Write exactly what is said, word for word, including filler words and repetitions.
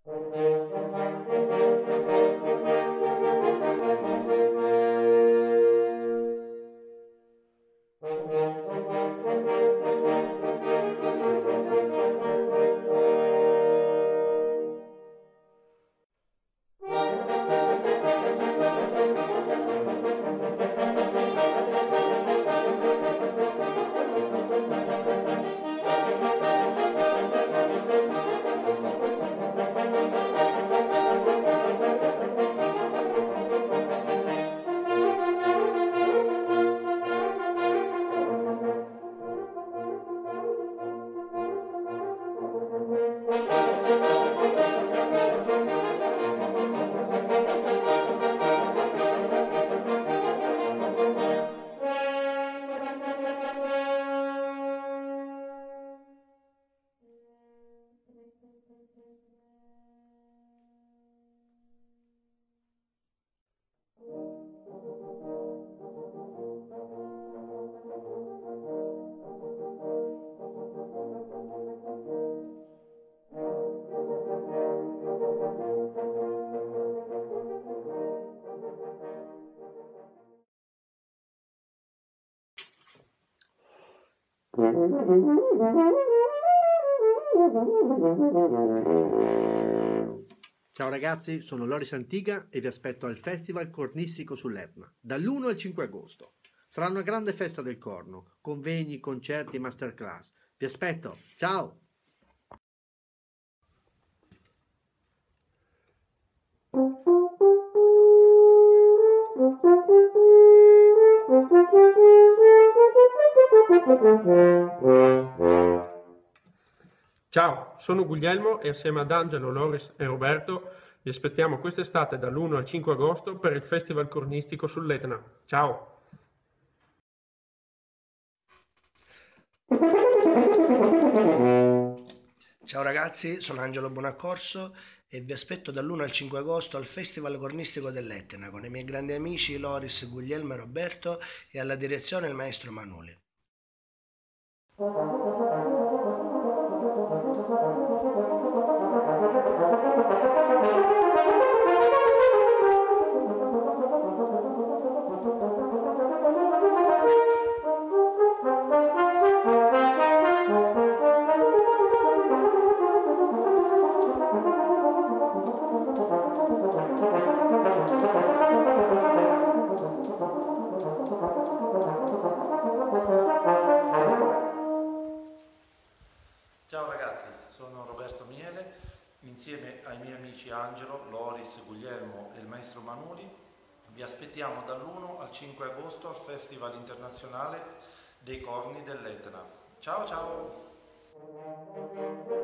Ciao ragazzi, sono Loris Antiga e vi aspetto al Festival Cornistico sull'Etna, dall'uno al cinque agosto. Sarà una grande festa del corno, convegni, concerti e masterclass. Vi aspetto, ciao! Ciao, sono Guglielmo e assieme ad Angelo, Loris e Roberto vi aspettiamo quest'estate dall'uno al cinque agosto per il Festival Cornistico sull'Etna. Ciao! Ciao ragazzi, sono Angelo Bonaccorso e vi aspetto dall'uno al cinque agosto al Festival Cornistico dell'Etna con i miei grandi amici Loris, Guglielmo e Roberto e alla direzione il maestro Manuli. Ciao ragazzi, sono Roberto Miele, insieme ai miei amici Angelo, Loris, Guglielmo e il maestro Manuli vi aspettiamo dall'uno al cinque agosto al Festival Internazionale dei Corni dell'Etna. Ciao ciao!